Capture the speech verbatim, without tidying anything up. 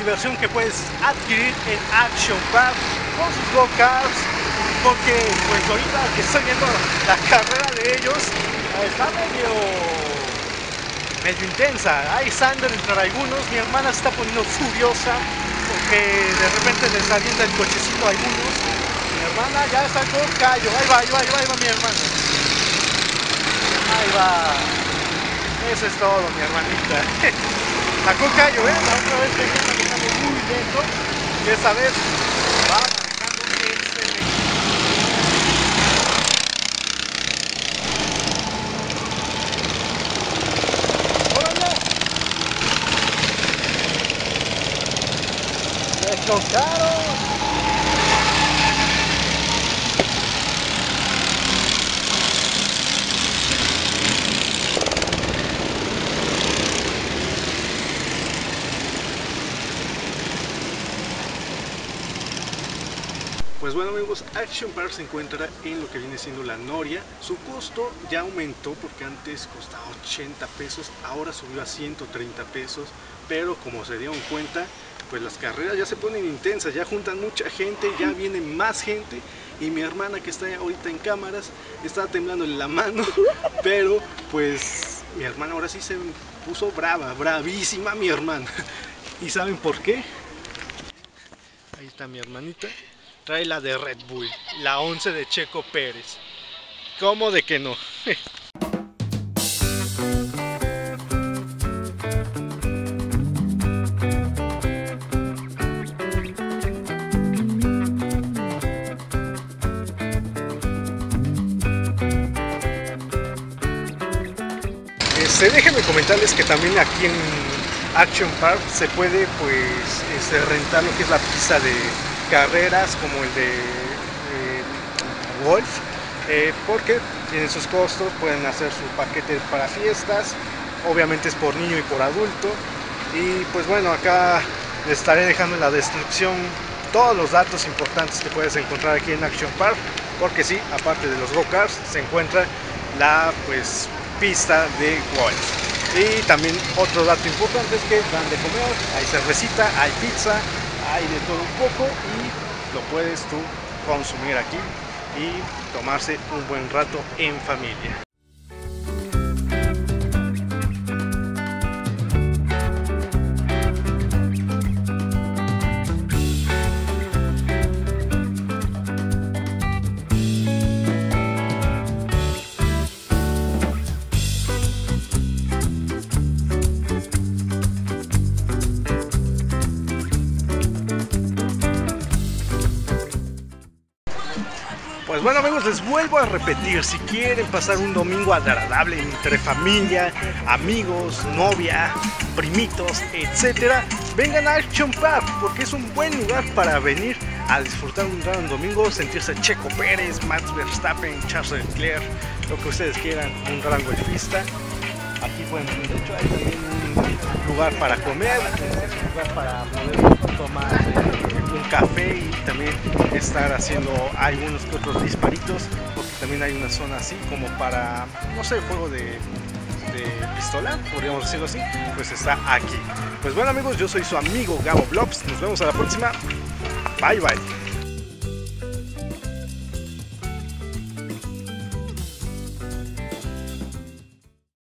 diversión que puedes adquirir en Action Park con sus go-karts, porque pues ahorita que estoy viendo la carrera de ellos está medio medio intensa. Hay sangre entre algunos, mi hermana se está poniendo furiosa porque de repente les avienta el cochecito a algunos. Mi hermana ya sacó callo, ahí va, ahí va, ahí va, ahí va mi hermana. Ahí va. Eso es todo, mi hermanita. Sacó callo, ¿eh? La otra vez venía manejando muy lento y esta vez va manejando excelente. ¡Órale! ¡Me chocaron! Pues bueno amigos, Action Park se encuentra en lo que viene siendo la Noria. Su costo ya aumentó porque antes costaba ochenta pesos, ahora subió a ciento treinta pesos. Pero como se dieron cuenta, pues las carreras ya se ponen intensas, ya juntan mucha gente, ya viene más gente. Y mi hermana que está ahorita en cámaras, está temblando en la mano. Pero pues mi hermana ahora sí se puso brava, bravísima mi hermana. ¿Y saben por qué? Ahí está mi hermanita. Trae la de Red Bull, la once de Checo Pérez. ¿Cómo de que no? Este, déjenme comentarles que también aquí en Action Park se puede pues este, rentar lo que es la pista de carreras como el de eh, golf, eh, porque tienen sus costos, pueden hacer su paquete para fiestas, obviamente es por niño y por adulto. Y pues bueno, acá les estaré dejando en la descripción todos los datos importantes que puedes encontrar aquí en Action Park, porque sí, aparte de los go-karts se encuentra la pues pista de golf. Y también otro dato importante es que dan de comer, hay cervecita, hay pizza, hay de todo un poco y lo puedes tú consumir aquí y tomarse un buen rato en familia. Pues bueno amigos, les vuelvo a repetir, si quieren pasar un domingo agradable entre familia, amigos, novia, primitos, etcétera, vengan a Action Park porque es un buen lugar para venir a disfrutar un gran domingo, sentirse Checo Pérez, Max Verstappen, Charles Leclerc, lo que ustedes quieran, un gran golfista. Aquí pueden, de hecho hay también un lugar para comer, un lugar para poder tomar un café y también estar haciendo algunos que otros disparitos, porque también hay una zona así como para, no sé, juego de, de pistola, podríamos decirlo así, pues está aquí. Pues bueno amigos, yo soy su amigo Gabo Vlogs, nos vemos a la próxima, bye bye.